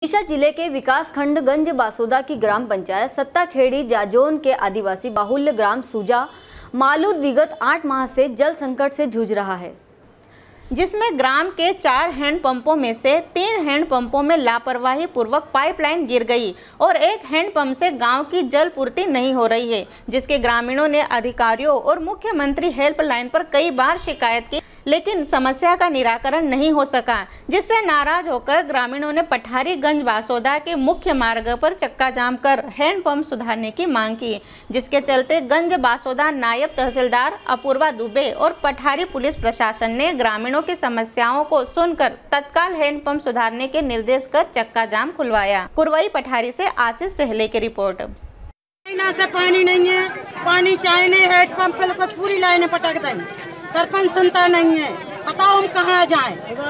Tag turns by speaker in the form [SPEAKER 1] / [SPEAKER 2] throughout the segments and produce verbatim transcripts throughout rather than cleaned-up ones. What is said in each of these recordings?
[SPEAKER 1] विदिशा जिले के विकास खंड गंज बासोदा की ग्राम पंचायत सत्ताखेड़ी जाजोन के आदिवासी बाहुल्य ग्राम सूजा मालूद विगत आठ माह से जल संकट से जूझ रहा है,
[SPEAKER 2] जिसमें ग्राम के चार हैंडपंपों में से तीन हैंडपंपों में लापरवाही पूर्वक पाइपलाइन गिर गई और एक हैंडपंप से गांव की जल पूर्ति नहीं हो रही है, जिसके ग्रामीणों ने अधिकारियों और मुख्यमंत्री हेल्पलाइन पर कई बार शिकायत की, लेकिन समस्या का निराकरण नहीं हो सका, जिससे नाराज होकर ग्रामीणों ने पठारी गंज बासोदा के मुख्य मार्ग पर चक्का जाम कर हैंडपंप सुधारने की मांग की, जिसके चलते गंज बासोदा नायब तहसीलदार अपूर्वा दुबे और पठारी पुलिस प्रशासन ने ग्रामीणों की समस्याओं को सुनकर तत्काल हैंडपंप सुधारने के निर्देश कर चक्का जाम खुलवाया। कुरवई पठारी से आशीष सहले की रिपोर्ट।
[SPEAKER 3] ना से पानी नहीं है, पानी चाहे नहीं, हैंडपंप पे पूरी लाइनें पटक दें, सरपंच सुनता नहीं है, बताओ हम कहाँ जाएं?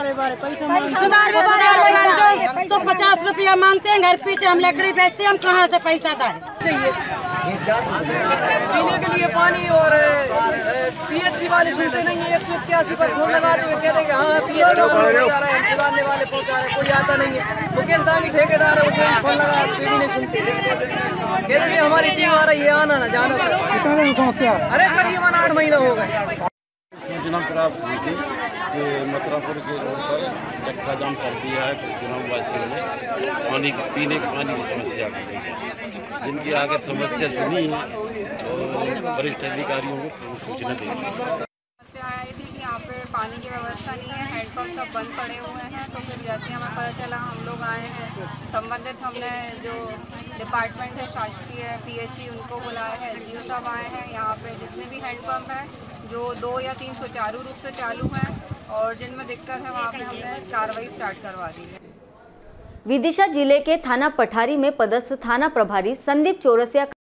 [SPEAKER 3] तो पचास रुपया मांगते हैं, घर पीछे हम लकड़ी बेचते हैं, हम कहाँ से पैसा दें?
[SPEAKER 4] चाहिए पीने के लिए पानी और पीएचसी वाले सुनते नहीं है। एक सौ इक्यासी पर फोन लगाते हुए कहते हैं हाँ पीएचसी वाले पहुँचा रहे हैं, हम सुधारने वाले पहुँचा रहे हैं, कोई आता नहीं है। मुकेश दानी ठेकेदार है, उसे फोन लगा फिर भी नहीं सुनते, कहते थे हमारी टीम आ रही है, आना ना जाना सर। अरे करीबन आठ महीना हो गए।
[SPEAKER 5] सूचना प्राप्त हुई थी कि मथुरापुर के रोड पर चक्का जाम कर दिया है, तो ग्रामवासियों ने पानी की पीने के पानी की समस्या की है, जिनकी अगर समस्या सुनी तो वरिष्ठ अधिकारियों को सूचना दी।
[SPEAKER 6] समस्या आई थी कि यहाँ पे पानी की व्यवस्था नहीं है, हैंडपंप सब बंद पड़े हुए हैं, तो फिर जैसे हमें पता चला हम लोग आए हैं, संबंधित हमने जो डिपार्टमेंट है शासकीय पीएचई उनको बुलाया है, एसडीओ साहब आए हैं। यहाँ पे जितने भी हैंडपंप हैं जो दो या तीन सुचारू रूप से चालू हैं और जिनमें दिक्कत है वहाँ पे हमने कार्रवाई स्टार्ट करवा दी है।
[SPEAKER 1] विदिशा जिले के थाना पठारी में पदस्थ थाना प्रभारी संदीप चौरसिया